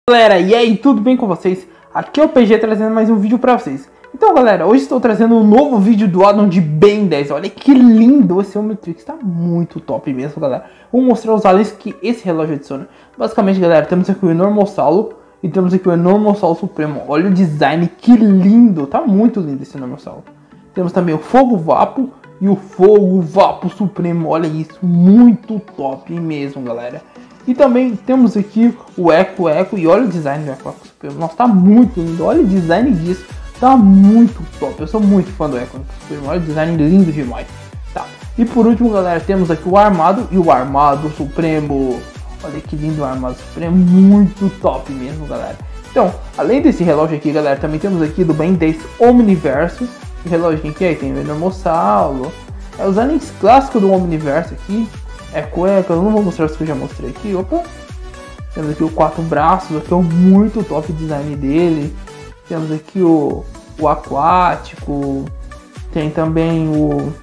Galera, e aí, tudo bem com vocês? Aqui é o PG trazendo mais um vídeo pra vocês. Então galera, hoje estou trazendo um novo vídeo do addon de Ben 10. Olha que lindo esse Omnitrix, tá muito top mesmo galera. Vou mostrar os aliens que esse relógio adiciona. Basicamente galera, temos aqui o Enormossauro e temos aqui o Enormossauro Supremo. Olha o design, que lindo, tá muito lindo esse Enormossauro. Temos também o Fogo Vapo e o Fogo Vapo Supremo, olha isso, muito top mesmo galera. E também temos aqui o Echo e olha o design do Echo Supremo. Nossa, tá muito lindo, olha o design disso. Tá muito top, eu sou muito fã do Echo Supremo, olha o design lindo demais. Tá. E por último galera, temos aqui o Armado e o Armado Supremo. Olha que lindo o Armado Supremo, muito top mesmo galera. Então, além desse relógio aqui galera, também temos aqui do Ben 10 Omniverso. O relógio aqui aí tem o Enormossauro. É os aliens clássicos do Omniverso aqui. Echo, eu não vou mostrar os que eu já mostrei aqui. Opa! Temos aqui o 4 braços, aqui é o muito top design dele. Temos aqui o aquático. Tem também o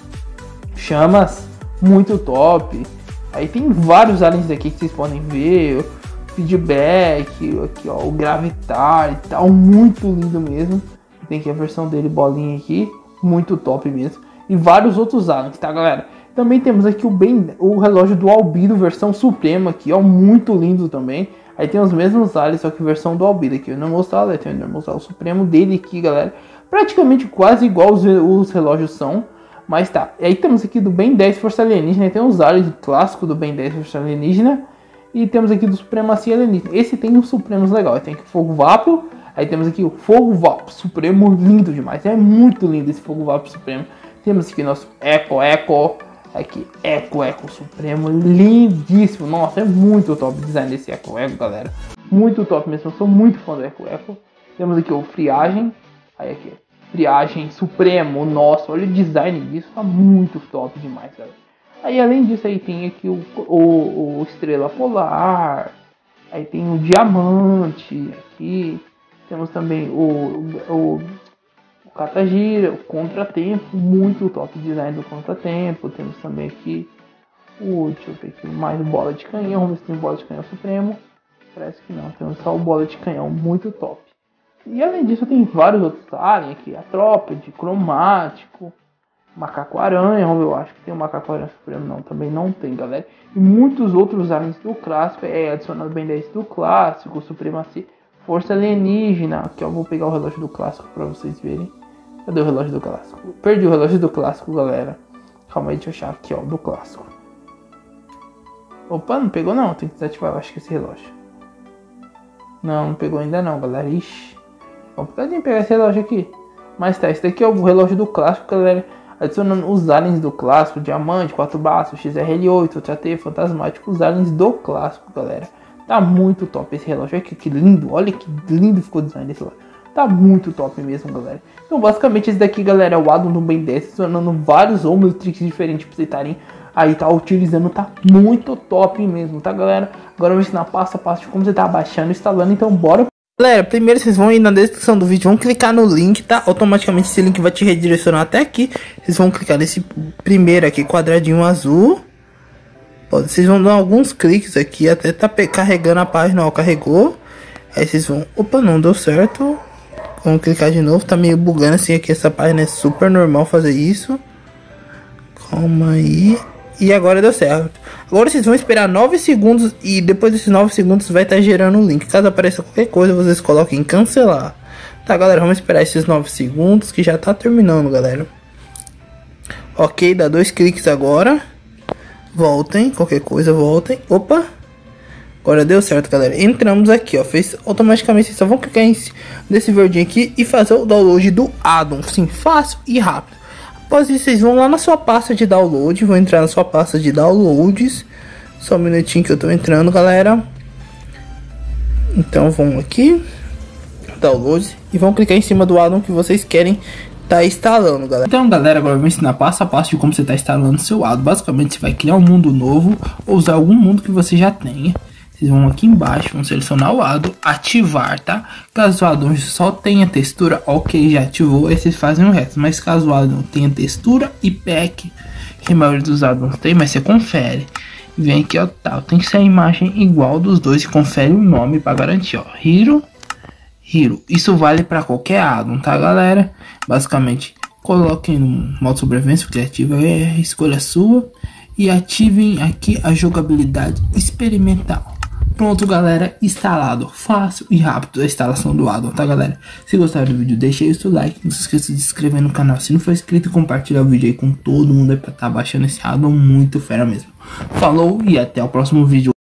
chamas, muito top. Aí tem vários aliens aqui que vocês podem ver. O feedback, aqui ó, o gravitar e tal, muito lindo mesmo. Tem aqui a versão dele bolinha aqui, muito top mesmo. E vários outros aliens, tá galera? Também temos aqui o relógio do Albedo versão Suprema aqui, ó, muito lindo também. Aí tem os mesmos aliens, só que versão do Albedo aqui. Eu não mostrei, tem o Enormossauro Supremo dele aqui, galera. Praticamente quase igual os relógios são. Mas tá, e aí temos aqui do Ben 10 Força Alienígena. Tem os aliens clássicos do Ben 10 Força Alienígena. E temos aqui do Supremacia Alienígena. Esse tem uns Supremos legal. Tem aqui o Fogo Vapo. Aí temos aqui o Fogo Vapo Supremo, lindo demais. É muito lindo esse Fogo Vapo Supremo. Temos aqui nosso Echo. Aqui, Echo Supremo, lindíssimo. Nossa, é muito top o design desse Echo, galera. Muito top mesmo, eu sou muito fã do Echo. Temos aqui o Friagem. Aí aqui, Friagem Supremo. Nossa, olha o design disso, tá muito top demais, galera. Aí além disso aí tem aqui o Estrela Polar. Aí tem o Diamante. Aqui temos também o Catagira, o Contratempo, muito top design do Contratempo. Temos também aqui deixa eu ver aqui, mais bola de canhão. Vamos ver se tem bola de canhão Supremo. Parece que não, temos só o bola de canhão, muito top. E além disso tem vários outros aliens aqui, a Trópede, Cromático, Macaco Aranha. Eu acho que tem o Macaco Aranha Supremo, não, também não tem galera. E muitos outros aliens do clássico, adicionado bem 10 do clássico, Supremacia, Força Alienígena. Aqui eu vou pegar o relógio do clássico para vocês verem. Cadê o relógio do clássico? Perdi o relógio do clássico, galera. Calma aí, deixa eu achar aqui, ó, do clássico. Opa, não pegou não. Tem que desativar, eu acho que esse relógio. Não pegou ainda não, galera. Ixi. Complicadinho pegar esse relógio aqui. Mas tá, esse daqui é o relógio do clássico, galera. Adicionando os aliens do clássico. Diamante, 4 braços, XRL8, TAT, Fantasmático. Os aliens do clássico, galera. Tá muito top esse relógio. Olha que lindo. Olha que lindo ficou o design desse relógio. Tá muito top mesmo, galera. Então, basicamente, esse daqui, galera, é o addon do Ben 10, adicionando vários Omnitrix diferentes pra vocês estarem aí, tá utilizando. Tá muito top mesmo, tá, galera? Agora eu vou ensinar passo a passo de como você tá baixando e instalando, então bora. Galera, primeiro vocês vão ir na descrição do vídeo, vão clicar no link, tá? Automaticamente esse link vai te redirecionar até aqui. Vocês vão clicar nesse primeiro aqui, quadradinho azul. Vocês vão dar alguns cliques aqui, até tá carregando a página, ó, carregou. Aí vocês vão, opa, não deu certo. Vamos clicar de novo, tá meio bugando assim aqui, essa página é super normal fazer isso. Calma aí. E agora deu certo. Agora vocês vão esperar 9 segundos e depois desses 9 segundos vai estar gerando o link. Caso apareça qualquer coisa, vocês coloquem em cancelar. Tá, galera, vamos esperar esses 9 segundos que já tá terminando, galera. Ok, dá 2 cliques agora. Voltem, qualquer coisa, voltem. Opa! Agora deu certo, galera. Entramos aqui, ó. Fez automaticamente. Vocês só vão clicar nesse verdinho aqui e fazer o download do addon. Sim, fácil e rápido. Após isso, vocês vão lá na sua pasta de download. Vão entrar na sua pasta de downloads. Só um minutinho que eu tô entrando, galera. Então vão aqui, downloads, e vão clicar em cima do addon que vocês querem tá instalando, galera. Então, galera, agora eu vou ensinar passo a passo de como você tá instalando seu addon. Basicamente, você vai criar um mundo novo ou usar algum mundo que você já tenha. Vocês vão aqui embaixo, vão selecionar o addon, ativar, tá? Caso o addon só tenha textura, ok, já ativou, aí vocês fazem o resto. Mas caso o addon tenha textura e pack, que a maioria dos addons tem, mas você confere. Vem aqui, ó, tá, tem que ser a imagem igual dos dois e confere o nome pra garantir, ó, Hero. Isso vale pra qualquer addon, tá, galera? Basicamente, coloquem no modo sobrevivência criativa, é escolha sua. E ativem aqui a jogabilidade experimental. Pronto, galera, instalado. Fácil e rápido a instalação do addon, tá, galera? Se gostaram do vídeo, deixa aí o seu like. Não se esqueça de se inscrever no canal se não for inscrito, e compartilhar o vídeo aí com todo mundo aí pra tá baixando esse addon muito fera mesmo. Falou e até o próximo vídeo.